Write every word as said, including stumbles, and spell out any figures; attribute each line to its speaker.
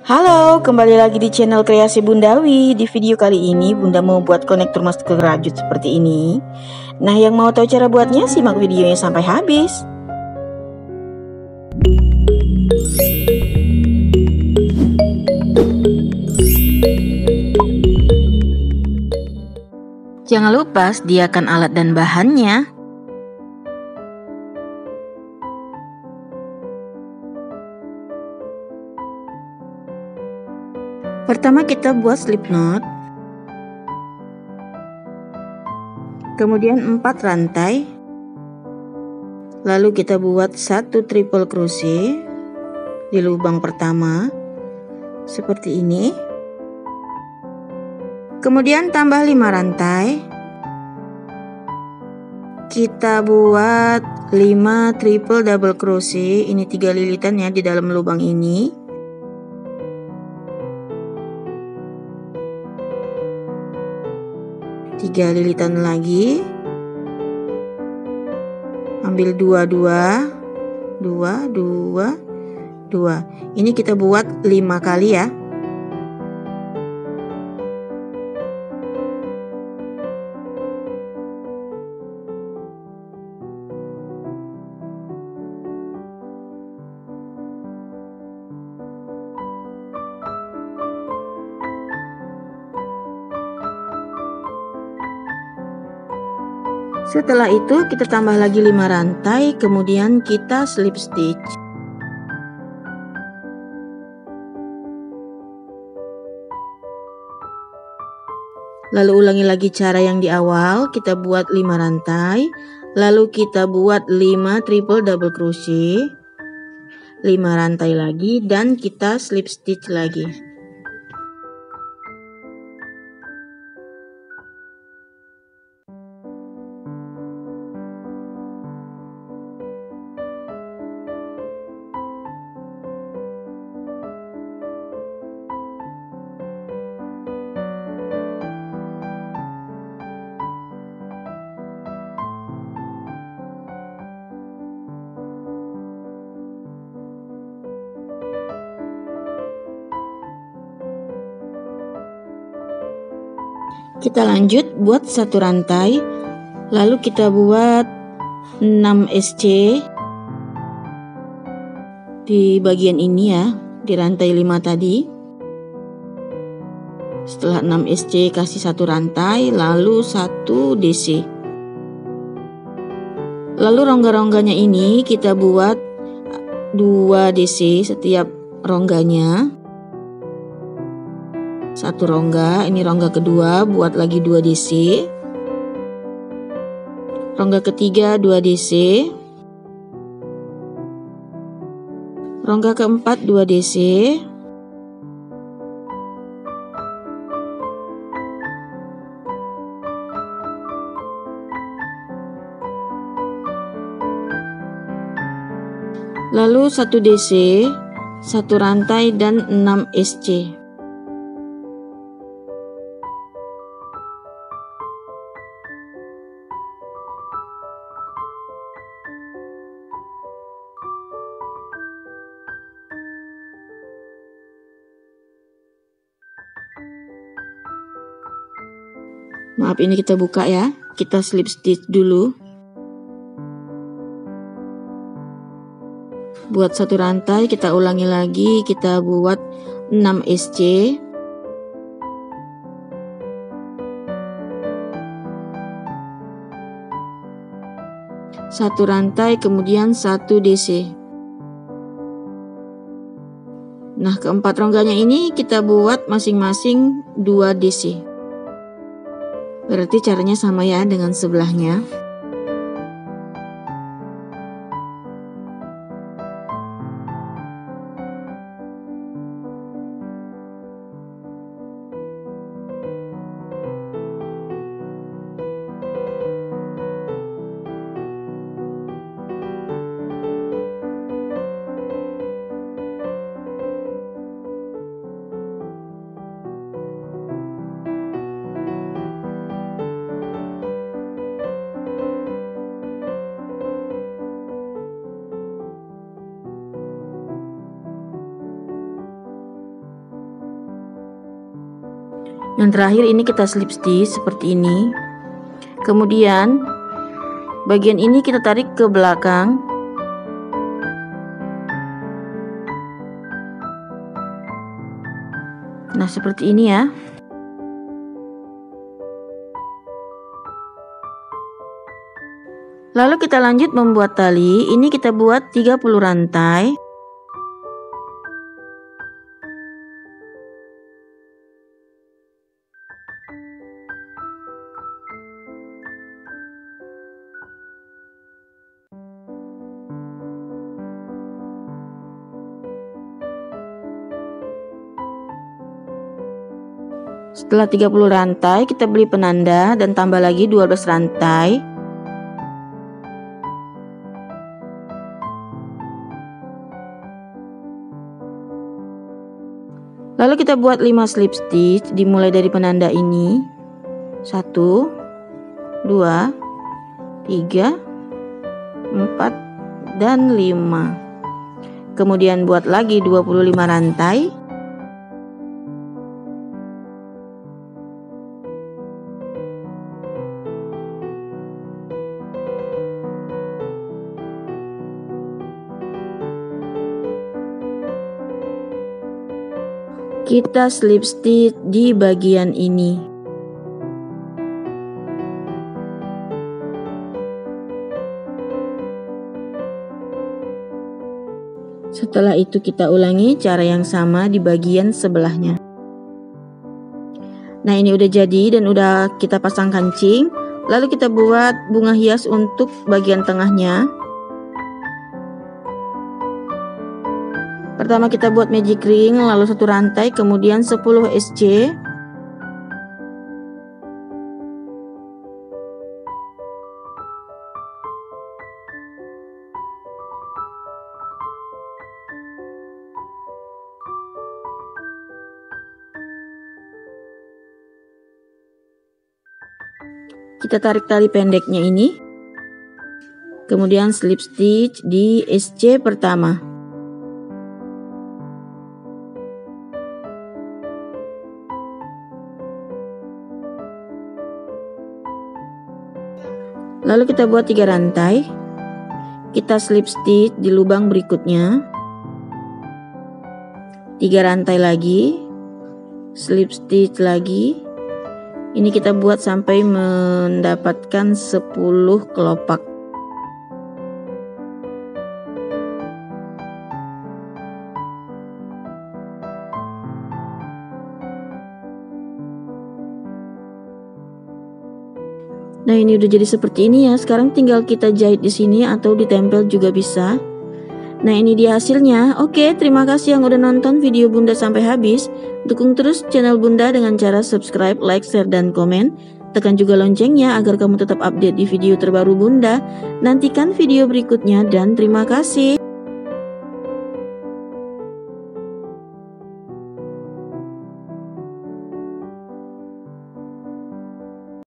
Speaker 1: Halo, kembali lagi di channel Kreasi Bundawi. Di video kali ini Bunda mau buat konektor masker rajut seperti ini. Nah, yang mau tahu cara buatnya simak videonya sampai habis. Jangan lupa sediakan alat dan bahannya. Pertama kita buat slip knot, kemudian empat rantai, lalu kita buat satu triple crochet di lubang pertama seperti ini, kemudian tambah lima rantai, kita buat lima triple double crochet, ini tiga lilitan ya di dalam lubang ini. Tiga lilitan lagi, ambil dua dua dua dua dua, ini kita buat lima kali ya. Setelah itu kita tambah lagi lima rantai, kemudian kita slip stitch. Lalu ulangi lagi cara yang di awal, kita buat lima rantai, lalu kita buat lima triple double crochet, lima rantai lagi dan kita slip stitch lagi. Kita lanjut buat satu rantai, lalu kita buat enam S C di bagian ini ya, di rantai lima tadi. Setelah enam S C kasih satu rantai, lalu satu D C. Lalu rongga-rongganya ini kita buat dua D C setiap rongganya. Satu rongga, ini rongga kedua, buat lagi dua D C. Rongga ketiga dua D C. Rongga keempat dua D C. Lalu satu D C, satu rantai dan enam S C. Maaf, ini kita buka ya, kita slip stitch dulu. Buat satu rantai, kita ulangi lagi, kita buat enam S C. Satu rantai, kemudian satu D C. Nah, keempat rongganya ini kita buat masing-masing dua D C. Berarti caranya sama ya dengan sebelahnya. Yang terakhir ini kita slip stitch seperti ini. Kemudian bagian ini kita tarik ke belakang. Nah, seperti ini ya. Lalu kita lanjut membuat tali. Ini kita buat tiga puluh rantai. Setelah tiga puluh rantai, kita beli penanda dan tambah lagi dua belas rantai. Lalu kita buat lima slip stitch, dimulai dari penanda ini. satu, dua, tiga, empat, dan lima. Kemudian buat lagi dua puluh lima rantai. Kita slip stitch di bagian ini. Setelah itu kita ulangi cara yang sama di bagian sebelahnya. Nah, ini udah jadi dan udah kita pasang kancing. Lalu kita buat bunga hias untuk bagian tengahnya. Pertama kita buat magic ring, lalu satu rantai, kemudian sepuluh S C. Kita tarik tali pendeknya ini. Kemudian slip stitch di S C pertama. Lalu kita buat tiga rantai. Kita slip stitch di lubang berikutnya. tiga rantai lagi. Slip stitch lagi. Ini kita buat sampai mendapatkan sepuluh kelopak. Nah, ini udah jadi seperti ini ya. Sekarang tinggal kita jahit di sini atau ditempel juga bisa. Nah, ini dia hasilnya. Oke, terima kasih yang udah nonton video Bunda sampai habis. Dukung terus channel Bunda dengan cara subscribe, like, share, dan komen. Tekan juga loncengnya agar kamu tetap update di video terbaru Bunda. Nantikan video berikutnya dan terima kasih.